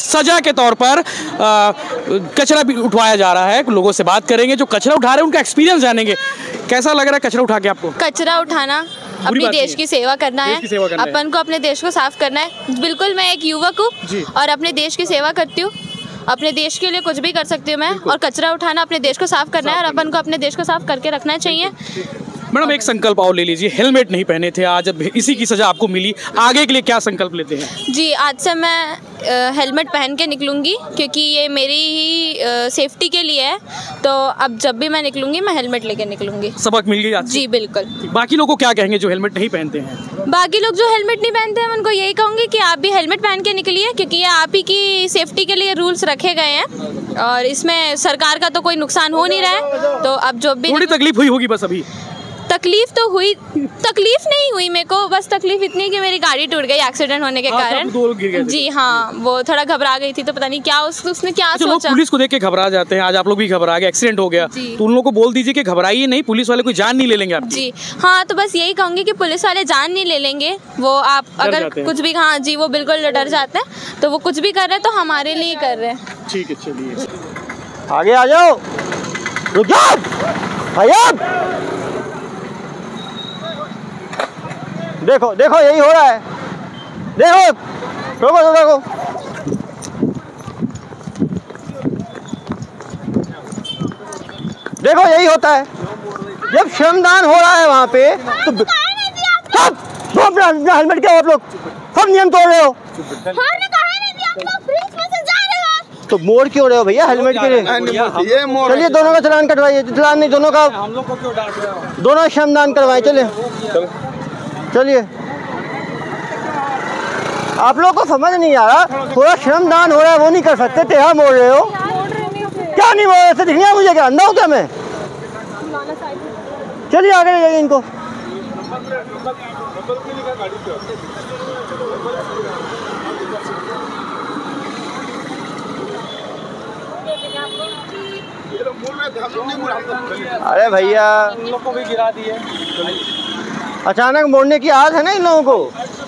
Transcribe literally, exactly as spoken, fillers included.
सजा के तौर पर आ, कचरा भी उठवाया जा रहा है। लोगों से बात करेंगे जो कचरा उठा रहे हैं, उनका एक्सपीरियंस जानेंगे। कैसा लग रहा है कचरा उठा के आपको? कचरा उठाना अपने देश की सेवा करना है, अपन को अपने देश को साफ करना है। बिल्कुल, मैं एक युवक हूँ और अपने देश की सेवा करती हूँ। अपने देश के लिए कुछ भी कर सकती हूँ मैं, और कचरा उठाना अपने देश को साफ करना है, और अपन को अपने देश को साफ करके रखना चाहिए। मैडम एक संकल्प और ले लीजिए, हेलमेट नहीं पहने थे आज, अब इसी की सजा आपको मिली, आगे के लिए क्या संकल्प लेते हैं? जी, आज से मैं हेलमेट पहन के निकलूंगी, क्योंकि ये मेरी ही सेफ्टी के लिए है। तो अब जब भी मैं निकलूंगी मैं हेलमेट लेके निकलूंगी। सबक मिल गई आज? जी बिल्कुल। बाकी लोगों को क्या कहेंगे जो हेलमेट नहीं पहनते हैं? बाकी लोग जो हेलमेट नहीं पहनते हैं उनको यही कहूँगी कि आप भी हेलमेट पहन के निकलिए, क्योंकि ये आप ही की सेफ्टी के लिए रूल्स रखे गए हैं, और इसमें सरकार का तो कोई नुकसान हो नहीं रहा है। तो अब जो भी थोड़ी तकलीफ हुई होगी बस अभी? तकलीफ तो हुई, तकलीफ नहीं हुई मेरे को, बस तकलीफ इतनी कि मेरी गाड़ी टूट गई एक्सीडेंट होने के कारण। जी हाँ, वो थोड़ा घबरा गई थी, तो पता नहीं क्या उस, उसने क्या सोचा। लोग पुलिस को देख के घबरा जाते हैं, आज आप लोग भी घबरा गए, एक्सीडेंट हो गया, तो उन लोगों को बोल दीजिए कि घबराइए नहीं, पुलिस वाले कोई जान नहीं ले लेंगे आपकी। जी हाँ, तो बस यही कहूँगी कि पुलिस वाले जान नहीं ले लेंगे, वो आप अगर कुछ भी, हाँ जी, वो बिल्कुल डर जाते हैं। तो वो कुछ भी कर रहे हैं तो हमारे लिए कर रहे हैं। ठीक है, चलिए आगे आ जाओ, रुक जाओ भैया। देखो देखो यही हो रहा है, देखो रोको देखो, देखो यही होता है जब श्रमदान हो रहा है वहाँ पे, तो सब सब हेलमेट क्या आप लोग सब नियम तोड़ रहे हो, तो मोड़ क्यों रहे हो भैया हेलमेट के लिए? चलिए दोनों का चलान कटवाइए, चलान नहीं दोनों का, हम लोग को क्यों डांट रहे हो? दोनों श्रमदान करवाए। चलिए चलिए, आप लोग को समझ नहीं आ रहा, थोड़ा श्रमदान हो रहा है वो नहीं कर सकते, टेढ़ा मोड़ रहे हो, क्या नहीं मोड़ रहे? ऐसे दिखने मुझे क्या अंधा हो क्या मैं? चलिए आगे ले जाइए इनको। अरे भैया, उन लोग को भी गिरा दिए, अचानक मोड़ने की आदत है ना इन लोगों को।